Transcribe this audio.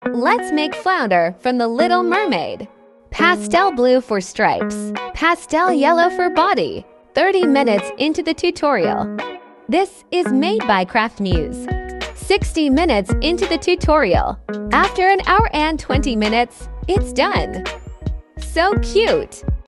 Let's make flounder from the Little Mermaid. Pastel blue for stripes, pastel yellow for body. 30 minutes into the tutorial. This is made by Craft Muse. 60 minutes into the tutorial. After an hour and 20 minutes, it's done. So cute!